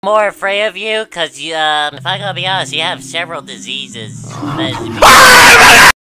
more afraid of you, cause you, if I gotta be honest, you have several diseases that